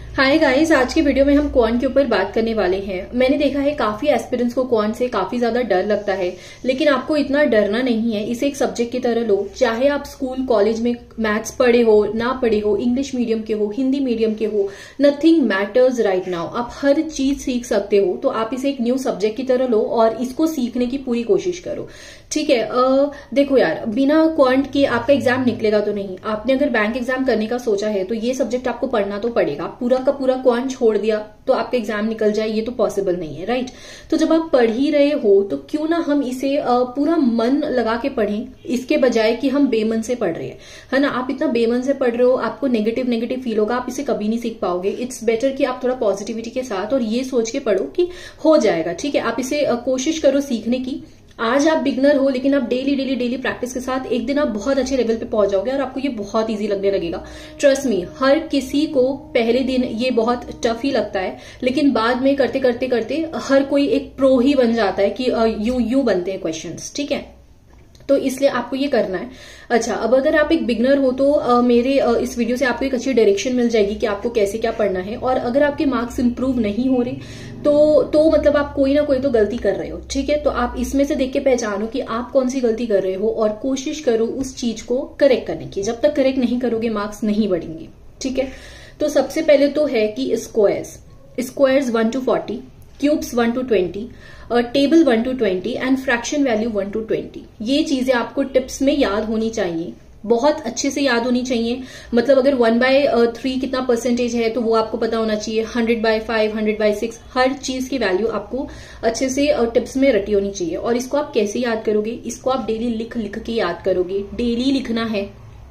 Hi guys, आज की video में हम क्वांट के ऊपर बात करने वाले हैं। मैंने देखा है काफी एस्पिरेंट्स को क्वांट से काफी ज्यादा डर लगता है, लेकिन आपको इतना डरना नहीं है। इसे एक सब्जेक्ट की तरह लो। चाहे आप स्कूल कॉलेज में मैथ्स पढ़े हो ना पढ़े हो, इंग्लिश मीडियम के हो, हिंदी मीडियम के हो, नथिंग मैटर्स राइट नाउ। आप हर चीज सीख सकते हो। तो आप इसे एक न्यू सब्जेक्ट की तरह लो और इसको सीखने की पूरी कोशिश करो। ठीक है। देखो यार, बिना क्वांट के आपका एग्जाम निकलेगा तो नहीं। आपने अगर बैंक एग्जाम करने का सोचा है तो ये सब्जेक्ट आपको पढ़ना तो पड़ेगा। पूरा का पूरा क्वांट छोड़ दिया तो आपका एग्जाम निकल जाए, ये तो पॉसिबल नहीं है, राइट। तो जब आप पढ़ ही रहे हो तो क्यों ना हम इसे पूरा मन लगा के पढ़ें, इसके बजाय कि हम बेमन से पढ़ रहे हैं, है ना। आप इतना बेमन से पढ़ रहे हो, आपको नेगेटिव फील होगा, आप इसे कभी नहीं सीख पाओगे। इट्स बेटर कि आप थोड़ा पॉजिटिविटी के साथ और ये सोच के पढ़ो कि हो जाएगा। ठीक है, आप इसे कोशिश करो सीखने की। आज आप बिगनर हो, लेकिन आप डेली प्रैक्टिस के साथ एक दिन आप बहुत अच्छे लेवल पे पहुंच जाओगे और आपको ये बहुत इजी लगने लगेगा। ट्रस्ट मी, हर किसी को पहले दिन ये बहुत टफ ही लगता है, लेकिन बाद में करते करते हर कोई एक प्रो ही बन जाता है कि यू बनते हैं क्वेश्चंस। ठीक है, तो इसलिए आपको ये करना है। अच्छा, अब अगर आप एक बिगनर हो तो मेरे इस वीडियो से आपको एक अच्छी डायरेक्शन मिल जाएगी कि आपको कैसे क्या पढ़ना है। और अगर आपके मार्क्स इंप्रूव नहीं हो रहे तो मतलब आप कोई ना कोई तो गलती कर रहे हो। ठीक है, तो आप इसमें से देख के पहचानो कि आप कौन सी गलती कर रहे हो और कोशिश करो उस चीज को करेक्ट करने की। जब तक करेक्ट नहीं करोगे मार्क्स नहीं बढ़ेंगे। ठीक है, तो सबसे पहले तो है कि squares 1 to 40, cubes 1 to 20, table 1 to 20 and fraction value 1 to 20। ये चीजें आपको टिप्स में याद होनी चाहिए, बहुत अच्छे से याद होनी चाहिए। मतलब अगर 1/3 कितना परसेंटेज है तो वो आपको पता होना चाहिए। 100/5, 100/6, हर चीज की वैल्यू आपको अच्छे से टिप्स में रटी होनी चाहिए। और इसको आप कैसे याद करोगे? इसको आप डेली लिख के याद करोगे। डेली लिखना है।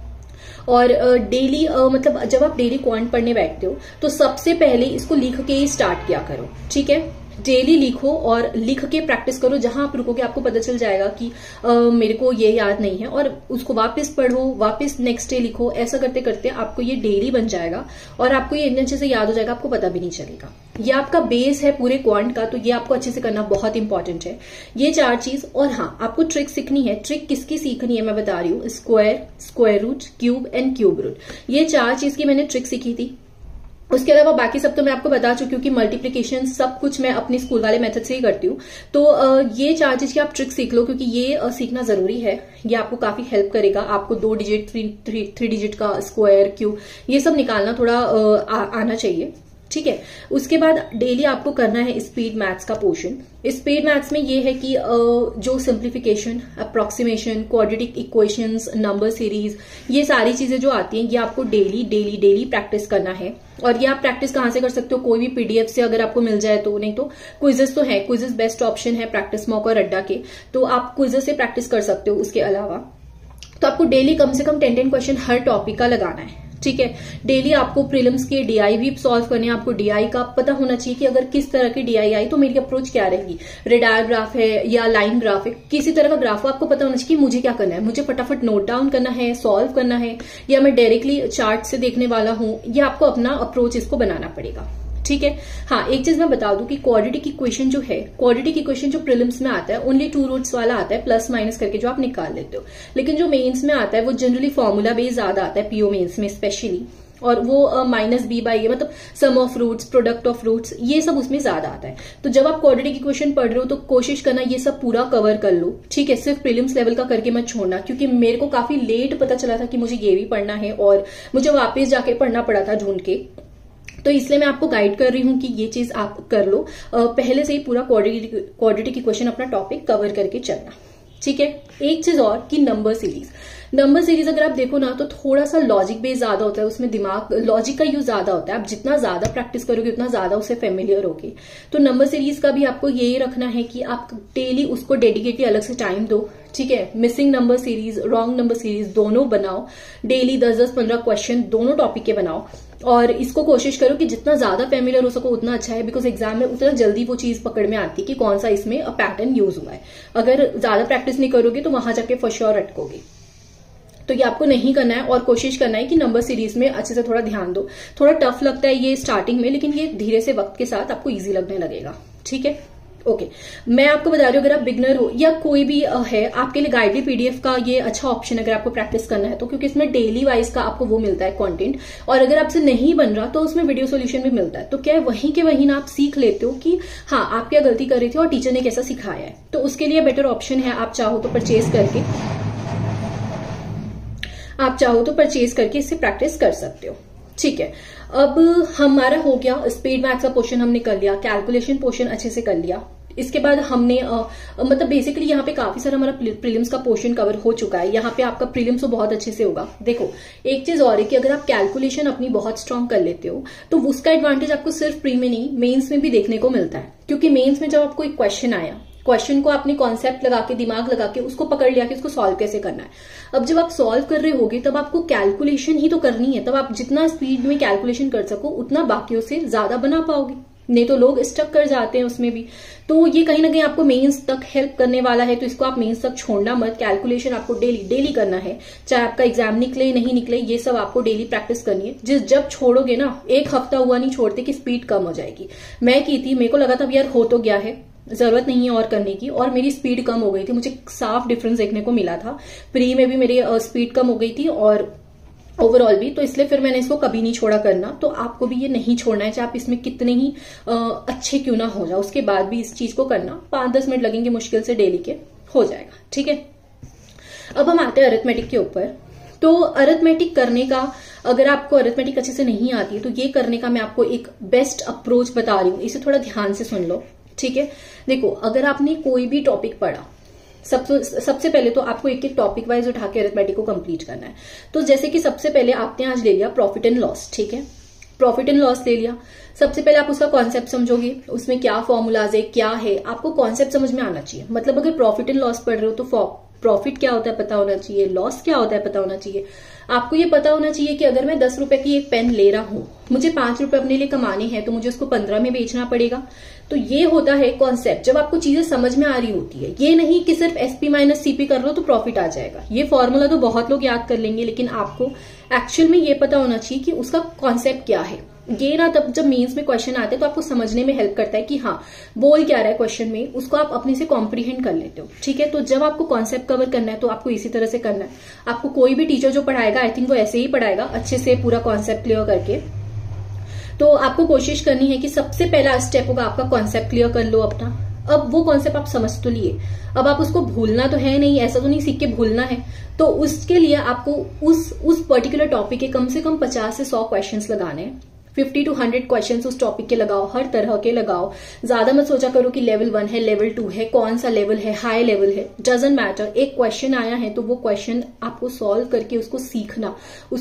और डेली मतलब जब आप डेली क्वांट पढ़ने बैठते हो तो सबसे पहले इसको लिख के ही स्टार्ट किया करो। ठीक है, डेली लिखो और लिख के प्रैक्टिस करो। जहां आप रुकोगे आपको पता चल जाएगा कि मेरे को ये याद नहीं है, और उसको वापस पढ़ो, वापस नेक्स्ट डे लिखो। ऐसा करते करते आपको ये डेली बन जाएगा और आपको ये इतने अच्छे से याद हो जाएगा, आपको पता भी नहीं चलेगा। ये आपका बेस है पूरे क्वांट का, तो ये आपको अच्छे से करना बहुत इंपॉर्टेंट है, ये 4 चीज। और हाँ, आपको ट्रिक सीखनी है। ट्रिक किसकी सीखनी है मैं बता रही हूँ। Square root, cube and cube root, ये 4 चीज की मैंने ट्रिक सीखी थी। उसके अलावा बाकी सब तो मैं आपको बता चुकी हूँ कि मल्टीप्लिकेशन सब कुछ मैं अपनी स्कूल वाले मेथड से ही करती हूँ। तो ये 4 चीज की आप ट्रिक सीख लो, क्योंकि ये सीखना जरूरी है। ये आपको काफी हेल्प करेगा। आपको 2 डिजिट, 3 डिजिट का स्क्वायर, क्यूब, ये सब निकालना थोड़ा आना चाहिए। ठीक है, उसके बाद डेली आपको करना है स्पीड मैथ्स का पोर्शन। स्पीड मैथ्स में ये है कि जो simplification, approximation, quadratic equations, number series, ये सारी चीजें जो आती हैं ये आपको डेली प्रैक्टिस करना है। और ये आप प्रैक्टिस कहाँ से कर सकते हो? कोई भी पीडीएफ से अगर आपको मिल जाए तो, नहीं तो क्विजेस तो है। क्विजेस बेस्ट ऑप्शन है प्रैक्टिस मॉक और अड्डा के, तो आप क्विजेस से प्रैक्टिस कर सकते हो। उसके अलावा तो आपको डेली कम से कम 10 क्वेश्चन हर टॉपिक का लगाना है। ठीक है, डेली आपको प्रीलिम्स के डीआई भी सॉल्व करने हैं। आपको डीआई का पता होना चाहिए कि अगर किस तरह की डीआई आई तो मेरी अप्रोच क्या रहेगी। रेडार ग्राफ है या लाइन ग्राफ है, किसी तरह का ग्राफ आपको पता होना चाहिए कि मुझे क्या करना है। मुझे फटाफट नोट डाउन करना है, सॉल्व करना है, या मैं डायरेक्टली चार्ट से देखने वाला हूं। ये आपको अपना अप्रोच इसको बनाना पड़ेगा। ठीक है, हाँ, एक चीज मैं बता दूं कि क्वाड्रेटिक इक्वेशन जो है, क्वाड्रेटिक इक्वेशन जो प्रीलिम्स में आता है ओनली 2 रूट्स वाला आता है, प्लस माइनस करके जो आप निकाल लेते हो। लेकिन जो मेंस में आता है वो जनरली फॉर्मूला बेस्ड ज्यादा आता है, पीओ मेंस में स्पेशली। और वो -b/a मतलब sum of roots, product of roots, ये सब उसमें ज्यादा आता है। तो जब आप क्वाड्रेटिक इक्वेशन पढ़ रहे हो तो कोशिश करना ये सब पूरा कवर कर लो। ठीक है, सिर्फ प्रीलिम्स लेवल का करके मत छोड़ना, क्योंकि मेरे को काफी लेट पता चला था कि मुझे ये भी पढ़ना है और मुझे वापस जाके पढ़ना पड़ा था ढूंढ के। तो इसलिए मैं आपको गाइड कर रही हूं कि ये चीज आप कर लो। पहले से ही पूरा क्वाड्रेटिक इक्वेशन अपना टॉपिक कवर करके चलना। ठीक है, एक चीज और कि नंबर सीरीज अगर आप देखो ना तो थोड़ा सा लॉजिक बेस ज्यादा होता है, उसमें दिमाग, लॉजिक का यूज ज्यादा होता है। आप जितना ज्यादा प्रैक्टिस करोगे उतना ज्यादा उससे फेमिलियर होगे। तो नंबर सीरीज का भी आपको यही रखना है कि आप डेली उसको डेडिकेटली अलग से टाइम दो। ठीक है, missing number series, wrong number series दोनों बनाओ। डेली 10-15 क्वेश्चन दोनों टॉपिक के बनाओ और इसको कोशिश करो कि जितना ज्यादा फेमिलियर हो सको उतना अच्छा है, बिकॉज एग्जाम में उतना जल्दी वो चीज पकड़ में आती है कि कौन सा इसमें पैटर्न यूज हुआ है। अगर ज्यादा प्रैक्टिस नहीं करोगे तो वहां जाके फॉर श्योर अटकोगे। तो ये आपको नहीं करना है और कोशिश करना है कि नंबर सीरीज में अच्छे से थोड़ा ध्यान दो। थोड़ा टफ लगता है ये स्टार्टिंग में, लेकिन ये धीरे से वक्त के साथ आपको इजी लगने लगेगा। ठीक है, ओके मैं आपको बता रही हूँ, अगर आप बिगनर हो या कोई भी है, आपके लिए गाइडेड पीडीएफ का ये अच्छा ऑप्शन है अगर आपको प्रैक्टिस करना है तो, क्योंकि इसमें डेली वाइज का आपको वो मिलता है कंटेंट, और अगर आपसे नहीं बन रहा तो उसमें वीडियो सोल्यूशन भी मिलता है। तो क्या है, वहीं के वहीं ना आप सीख लेते हो कि हाँ आप क्या गलती कर रही थी और टीचर ने कैसा सिखाया है। तो उसके लिए बेटर ऑप्शन है, आप चाहो तो परचेज करके इससे प्रैक्टिस कर सकते हो। ठीक है, अब हमारा हो गया स्पीड मैथ्स का पोर्शन हमने कर लिया, कैलकुलेशन पोर्शन अच्छे से कर लिया। इसके बाद हमने मतलब बेसिकली यहाँ पे काफी सारा हमारा प्रीलिम्स का पोर्शन कवर हो चुका है। यहाँ पे आपका प्रीलिम्स तो बहुत अच्छे से होगा। देखो एक चीज और है कि अगर आप कैलकुलेशन अपनी बहुत स्ट्रांग कर लेते हो तो उसका एडवांटेज आपको सिर्फ प्री में नहीं मेंस में भी देखने को मिलता है, क्योंकि मेंस में जब आपको एक क्वेश्चन आया, क्वेश्चन को आपने कॉन्सेप्ट लगा के, दिमाग लगा के उसको पकड़ लिया कि इसको सॉल्व कैसे करना है। अब जब आप सॉल्व कर रहे होगे तब आपको कैलकुलेशन ही तो करनी है, तब आप जितना स्पीड में कैलकुलेशन कर सको उतना बाकियों से ज्यादा बना पाओगे, नहीं तो लोग स्टक कर जाते हैं उसमें भी। तो ये कहीं ना कहीं आपको मेंस तक हेल्प करने वाला है, तो इसको आप मेंस तक छोड़ना मत। कैलकुलेशन आपको डेली करना है, चाहे आपका एग्जाम निकले नहीं निकले, ये सब आपको डेली प्रैक्टिस करनी है। जब छोड़ोगे ना, एक हफ्ता हुआ नहीं छोड़ते कि स्पीड कम हो जाएगी। मैं की थी, मेरे को लगा था यार हो तो गया है, जरूरत नहीं है और करने की, और मेरी स्पीड कम हो गई थी। मुझे साफ डिफरेंस देखने को मिला था, प्री में भी मेरी स्पीड कम हो गई थी और ओवरऑल भी। तो इसलिए फिर मैंने इसको कभी नहीं छोड़ा करना। तो आपको भी ये नहीं छोड़ना है, चाहे आप इसमें कितने ही अच्छे क्यों ना हो जाए, उसके बाद भी इस चीज को करना। 5-10 मिनट लगेंगे मुश्किल से डेली के, हो जाएगा। ठीक है, अब हम आते हैं अरिथमेटिक के ऊपर। तो अरिथमेटिक करने का, अगर आपको अरिथमेटिक अच्छे से नहीं आती है तो ये करने का मैं आपको एक बेस्ट अप्रोच बता रही हूँ, इसे थोड़ा ध्यान से सुन लो। ठीक है, देखो अगर आपने कोई भी टॉपिक पढ़ा, सबसे पहले तो आपको एक एक टॉपिक वाइज उठा के अरिथमेटिक को कंप्लीट करना है। तो जैसे कि सबसे पहले आपने आज ले लिया प्रॉफिट एंड लॉस। ठीक है, प्रॉफिट एंड लॉस ले लिया। सबसे पहले आप उसका कॉन्सेप्ट समझोगे, उसमें क्या फॉर्मूलाज है, क्या है, आपको कॉन्सेप्ट समझ में आना चाहिए। मतलब अगर प्रॉफिट एंड लॉस पढ़ रहे हो तो प्रॉफिट क्या होता है पता होना चाहिए, लॉस क्या होता है पता होना चाहिए। आपको ये पता होना चाहिए कि अगर मैं 10 रुपए की एक पेन ले रहा हूं, मुझे 5 रुपए अपने लिए कमाने हैं, तो मुझे उसको 15 में बेचना पड़ेगा। तो ये होता है कॉन्सेप्ट, जब आपको चीजें समझ में आ रही होती है। ये नहीं कि सिर्फ SP माइनस CP कर लो तो प्रॉफिट आ जाएगा। ये फॉर्मूला तो बहुत लोग याद कर लेंगे, लेकिन आपको एक्चुअल में ये पता होना चाहिए कि उसका कॉन्सेप्ट क्या है। ये ना तब जब मेंस में क्वेश्चन आते हैं तो आपको समझने में हेल्प करता है कि हाँ बोल क्या रहा है क्वेश्चन में, उसको आप अपने से कॉम्प्रीहेंड कर लेते हो। ठीक है, तो जब आपको कॉन्सेप्ट कवर करना है तो आपको इसी तरह से करना है। आपको कोई भी टीचर जो पढ़ाएगा, आई थिंक वो ऐसे ही पढ़ाएगा, अच्छे से पूरा कॉन्सेप्ट क्लियर करके। तो आपको कोशिश करनी है कि सबसे पहला स्टेप होगा आपका कॉन्सेप्ट क्लियर कर लो अपना। अब वो कॉन्सेप्ट आप समझ तो लिए, अब आप उसको भूलना तो है नहीं, ऐसा तो नहीं सीख के भूलना है। तो उसके लिए आपको उस पर्टिकुलर टॉपिक के कम से कम 50 से 100 क्वेश्चंस लगाने हैं। 50 to 100 क्वेश्चंस उस टॉपिक के लगाओ, हर तरह के लगाओ। ज्यादा मत सोचा करो कि लेवल 1 है, लेवल 2 है, कौन सा लेवल है, हाई लेवल है, डजंट मैटर। एक क्वेश्चन आया है तो वो क्वेश्चन आपको सॉल्व करके उसको सीखना,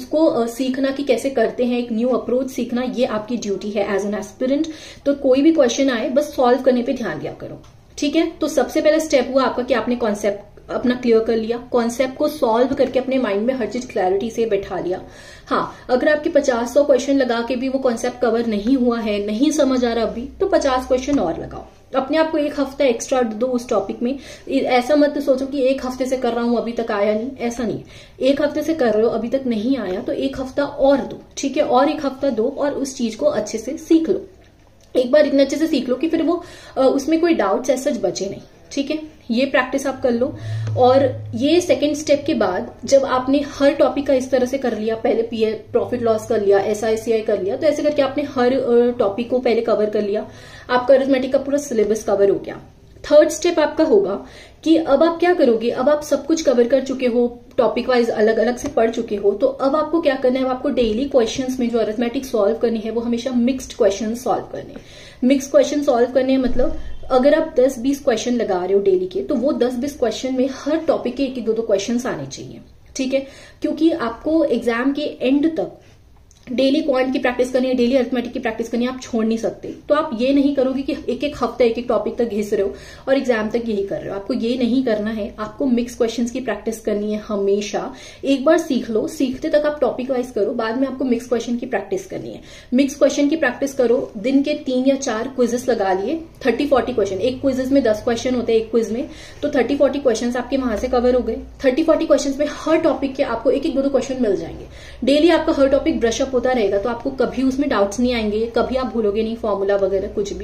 सीखना कि कैसे करते हैं, एक न्यू अप्रोच सीखना, ये आपकी ड्यूटी है एज एन एस्पिरेंट। तो कोई भी क्वेश्चन आए बस सॉल्व करने पे ध्यान दिया करो। ठीक है, तो सबसे पहला स्टेप हुआ आपका कि आपने कॉन्सेप्ट अपना क्लियर कर लिया, कॉन्सेप्ट को सॉल्व करके अपने माइंड में हर चीज क्लैरिटी से बैठा लिया। हाँ, अगर आपके 50-100 क्वेश्चन लगा के भी वो कॉन्सेप्ट कवर नहीं हुआ है, नहीं समझ आ रहा अभी, तो 50 क्वेश्चन और लगाओ। अपने आप को एक हफ्ता एक्स्ट्रा दो उस टॉपिक में। ऐसा मत सोचो कि एक हफ्ते से कर रहा हूं अभी तक आया नहीं, ऐसा नहीं। एक हफ्ते से कर रहे हो अभी तक नहीं आया तो एक हफ्ता और दो। ठीक है, और एक हफ्ता दो और उस चीज को अच्छे से सीख लो। एक बार इतने अच्छे से सीख लो कि फिर वो उसमें कोई डाउट ऐसा बचे नहीं। ठीक है, ये प्रैक्टिस आप कर लो। और ये सेकंड स्टेप के बाद जब आपने हर टॉपिक का इस तरह से कर लिया, पहले प्रॉफिट लॉस कर लिया, SI कर लिया, तो ऐसे करके आपने हर टॉपिक को पहले कवर कर लिया, आपका अरिथमेटिक का पूरा सिलेबस कवर हो गया। थर्ड स्टेप आपका होगा कि अब आप क्या करोगे, अब आप सब कुछ कवर कर चुके हो, टॉपिक वाइज अलग अलग से पढ़ चुके हो, तो अब आपको क्या करना है, आपको डेली क्वेश्चंस में जो अरिथमेटिक सॉल्व करनी है वो हमेशा मिक्स्ड क्वेश्चन सॉल्व करने। मिक्स्ड क्वेश्चन सॉल्व करने मतलब अगर आप 10-20 क्वेश्चन लगा रहे हो डेली के, तो वो 10-20 क्वेश्चन में हर टॉपिक के 1-2 क्वेश्चंस आने चाहिए। ठीक है, क्योंकि आपको एग्जाम के एंड तक डेली क्वांट की प्रैक्टिस करनी है, डेली अरिथमेटिक की प्रैक्टिस करनी है, आप छोड़ नहीं सकते। तो आप ये नहीं करोगे कि एक हफ्ता एक टॉपिक तक घिस रहे हो और एग्जाम तक यही कर रहे हो, आपको ये नहीं करना है। आपको मिक्स क्वेश्चंस की प्रैक्टिस करनी है हमेशा। एक बार सीख लो, सीखते तक आप टॉपिक वाइज करो, बाद में आपको मिक्स क्वेश्चन की प्रैक्टिस करनी है। मिक्स क्वेश्चन की प्रैक्टिस करो, दिन के 3 या 4 क्विजेस लगा लिए, 30-40 क्वेश्चन। एक क्विजेस में 10 क्वेश्चन होते हैं एक क्विज में, तो 30-40 क्वेश्चन आपके वहां से कवर हो गए। 30-40 क्वेश्चन में हर टॉपिक के आपको 1-2 क्वेश्चन मिल जाएंगे। डेली आपका हर टॉपिक ब्रश अप होता रहेगा, तो आपको कभी उसमें डाउट्स नहीं आएंगे, कभी आप भूलोगे नहीं फॉर्मूला वगैरह कुछ भी।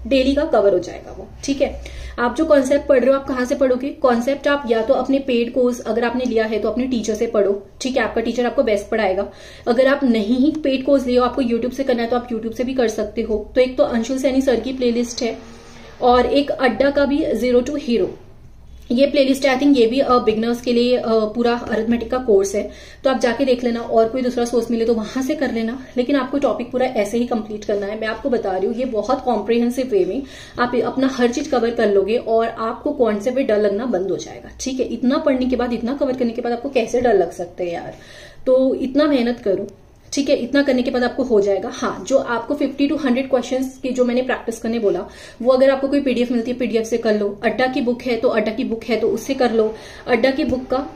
डेली का कवर हो जाएगा वो, ठीक है। आप जो कॉन्सेप्ट पढ़ रहे हो आप कहाँ से पढ़ोगे? कॉन्सेप्ट आप या तो अपने पेड कोर्स अगर आपने लिया है तो अपने टीचर से पढ़ो, ठीक है, आपका टीचर आपको बेस्ट पढ़ाएगा। अगर आप नहीं ही पेड कोर्स लियो, आपको यूट्यूब से करना है तो आप यूट्यूब से भी कर सकते हो। तो एक तो अंशुल सैनी सर की प्लेलिस्ट है और एक अड्डा का भी जीरो टू हीरो, ये प्लेलिस्ट है। आई थिंक ये भी बिगनर्स के लिए पूरा अरिथमेटिक का कोर्स है, तो आप जाके देख लेना। और कोई दूसरा सोर्स मिले तो वहां से कर लेना, लेकिन आपको टॉपिक पूरा ऐसे ही कंप्लीट करना है। मैं आपको बता रही हूँ ये बहुत कॉम्प्रिहेंसिव वे में आप अपना हर चीज कवर कर लोगे और आपको कॉन्सेप्ट में डर लगना बंद हो जाएगा, ठीक है। इतना पढ़ने के बाद, इतना कवर करने के बाद आपको कैसे डर लग सकते हैं यार? तो इतना मेहनत करो, ठीक है। इतना करने के बाद आपको हो जाएगा। हाँ, जो आपको 50 to 100 क्वेश्चंस की जो मैंने प्रैक्टिस करने बोला, वो अगर आपको कोई पीडीएफ मिलती है पीडीएफ से कर लो। अड्डा की बुक है तो अड्डा की बुक है तो उससे कर लो। अड्डा की बुक का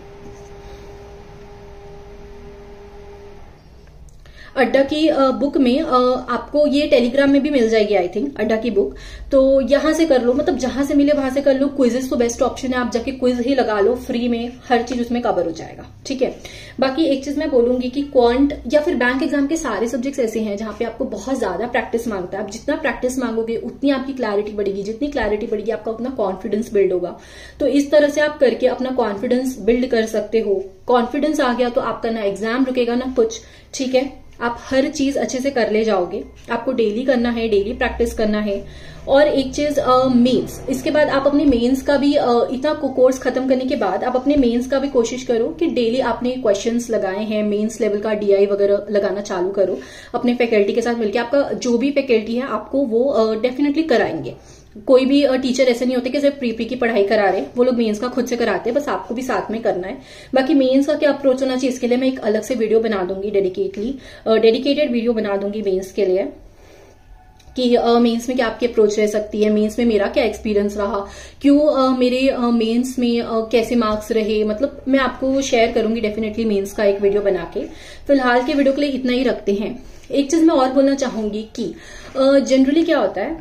अड्डा की बुक में आपको ये टेलीग्राम में भी मिल जाएगी आई थिंक, अड्डा की बुक, तो यहां से कर लो, मतलब जहां से मिले वहां से कर लो। क्विजेस तो बेस्ट ऑप्शन है, आप जाके क्विज ही लगा लो फ्री में, हर चीज उसमें कवर हो जाएगा, ठीक है। बाकी एक चीज मैं बोलूंगी कि क्वांट या फिर बैंक एग्जाम के सारे सब्जेक्ट्स ऐसे हैं जहां पे आपको बहुत ज्यादा प्रैक्टिस मांगता है। आप जितना प्रैक्टिस मांगोगे उतनी आपकी क्लैरिटी बढ़ेगी, जितनी क्लैरिटी बढ़ेगी आपका उतना कॉन्फिडेंस बिल्ड होगा। तो इस तरह से आप करके अपना कॉन्फिडेंस बिल्ड कर सकते हो। कॉन्फिडेंस आ गया तो आपका ना एग्जाम रुकेगा ना कुछ, ठीक है। आप हर चीज अच्छे से कर ले जाओगे। आपको डेली करना है, डेली प्रैक्टिस करना है। और एक चीज मेंस, इसके बाद आप अपने मेंस का भी इतना कोर्स खत्म करने के बाद आप अपने मेंस का भी कोशिश करो कि डेली आपने क्वेश्चंस लगाए हैं मेंस लेवल का, डीआई वगैरह लगाना चालू करो अपने फैकल्टी के साथ मिलकर। आपका जो भी फैकल्टी है आपको वो डेफिनेटली कराएंगे। कोई भी टीचर ऐसे नहीं होते कि सिर्फ प्री की पढ़ाई करा रहे, वो लोग मेंस का खुद से कराते हैं, बस आपको भी साथ में करना है। बाकी मेंस का क्या अप्रोच होना चाहिए इसके लिए मैं एक अलग से वीडियो बना दूंगी, डेडिकेटेड वीडियो बना दूंगी मेंस के लिए, कि मेंस में क्या आपकी अप्रोच रह सकती है, मेंस में मेरा क्या एक्सपीरियंस रहा, क्यों मेरे मेंस में कैसे मार्क्स रहे, मतलब मैं आपको शेयर करूंगी डेफिनेटली मेंस का एक वीडियो बना के। फिलहाल के वीडियो के लिए इतना ही रखते हैं। एक चीज मैं और बोलना चाहूंगी कि जनरली क्या होता है,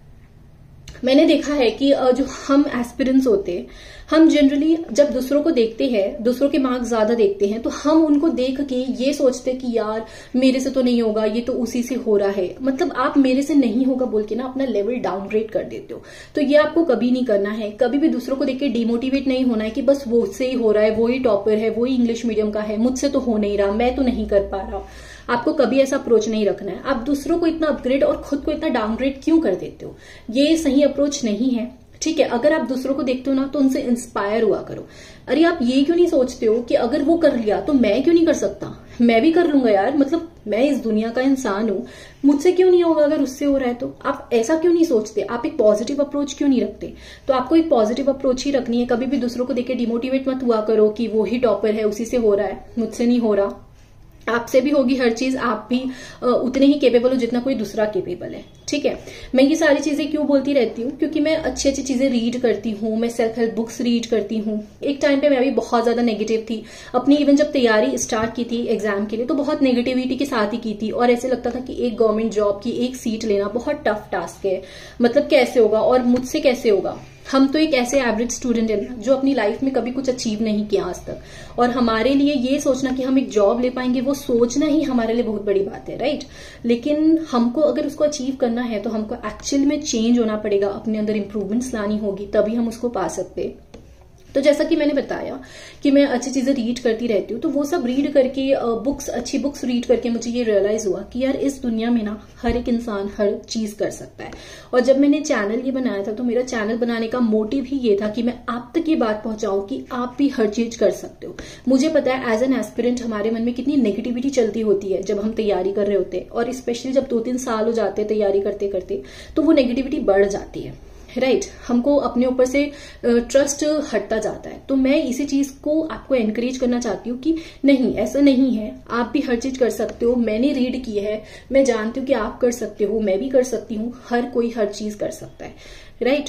मैंने देखा है कि जो हम एस्पिरेंट्स होते हैं, हम जनरली जब दूसरों को देखते हैं, दूसरों के मार्क्स ज्यादा देखते हैं, तो हम उनको देख के ये सोचते हैं कि यार मेरे से तो नहीं होगा, ये तो उसी से हो रहा है। मतलब आप मेरे से नहीं होगा बोल के ना अपना लेवल डाउनग्रेड कर देते हो। तो ये आपको कभी नहीं करना है। कभी भी दूसरों को देख के डिमोटिवेट नहीं होना है कि बस वो से ही हो रहा है, वो ही टॉपर है, वो ही इंग्लिश मीडियम का है, मुझसे तो हो नहीं रहा, मैं तो नहीं कर पा रहा। आपको कभी ऐसा अप्रोच नहीं रखना है। आप दूसरों को इतना अपग्रेड और खुद को इतना डाउनग्रेड क्यों कर देते हो? ये सही अप्रोच नहीं है, ठीक है। अगर आप दूसरों को देखते हो ना तो उनसे इंस्पायर हुआ करो। अरे आप ये क्यों नहीं सोचते हो कि अगर वो कर लिया तो मैं क्यों नहीं कर सकता? मैं भी कर लूंगा यार, मतलब मैं इस दुनिया का इंसान हूं, मुझसे क्यों नहीं होगा अगर उससे हो रहा है तो? आप ऐसा क्यों नहीं सोचते? आप एक पॉजिटिव अप्रोच क्यों नहीं रखते? तो आपको एक पॉजिटिव अप्रोच ही रखनी है। कभी भी दूसरों को देख के डिमोटिवेट मत हुआ करो कि वो ही टॉपर है, उसी से हो रहा है, मुझसे नहीं हो रहा। आपसे भी होगी हर चीज, आप भी उतने ही केपेबल हो जितना कोई दूसरा केपेबल है, ठीक है। मैं ये सारी चीजें क्यों बोलती रहती हूँ? क्योंकि मैं अच्छी अच्छी चीजें रीड करती हूँ, मैं सेल्फ हेल्प बुक्स रीड करती हूँ। एक टाइम पे मैं भी बहुत ज्यादा नेगेटिव थी अपनी, इवन जब तैयारी स्टार्ट की थी एग्जाम के लिए तो बहुत नेगेटिविटी के साथ ही की थी, और ऐसे लगता था कि एक गवर्नमेंट जॉब की एक सीट लेना बहुत टफ टास्क है, मतलब कैसे होगा और मुझसे कैसे होगा। हम तो एक ऐसे एवरेज स्टूडेंट है जो अपनी लाइफ में कभी कुछ अचीव नहीं किया आज तक, और हमारे लिए ये सोचना कि हम एक जॉब ले पाएंगे, वो सोचना ही हमारे लिए बहुत बड़ी बात है, राइट। लेकिन हमको अगर उसको अचीव करना है तो हमको एक्चुअल में चेंज होना पड़ेगा, अपने अंदर इंप्रूवमेंट्स लानी होगी, तभी हम उसको पा सकते। तो जैसा कि मैंने बताया कि मैं अच्छी चीजें रीड करती रहती हूँ, तो वो सब रीड करके अच्छी बुक्स रीड करके मुझे ये रियलाइज हुआ कि यार इस दुनिया में ना हर एक इंसान हर चीज कर सकता है। और जब मैंने चैनल ये बनाया था तो मेरा चैनल बनाने का मोटिव ही ये था कि मैं आप तक ये बात पहुंचाऊं कि आप भी हर चीज कर सकते हो। मुझे पता है एज एन एस्पिरेंट हमारे मन में कितनी नेगेटिविटी चलती होती है जब हम तैयारी कर रहे होते हैं, और स्पेशली जब 2-3 साल हो जाते हैं तैयारी करते करते, तो वो नेगेटिविटी बढ़ जाती है, राइट। हमको अपने ऊपर से ट्रस्ट हटता जाता है। तो मैं इसी चीज को आपको एनकरेज करना चाहती हूँ कि नहीं, ऐसा नहीं है, आप भी हर चीज कर सकते हो। मैंने रीड की है, मैं जानती हूँ कि आप कर सकते हो, मैं भी कर सकती हूँ, हर कोई हर चीज कर सकता है, राइट।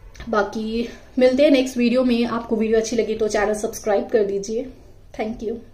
बाकी मिलते हैं नेक्स्ट वीडियो में। आपको वीडियो अच्छी लगी तो चैनल सब्सक्राइब कर दीजिए। Thank you.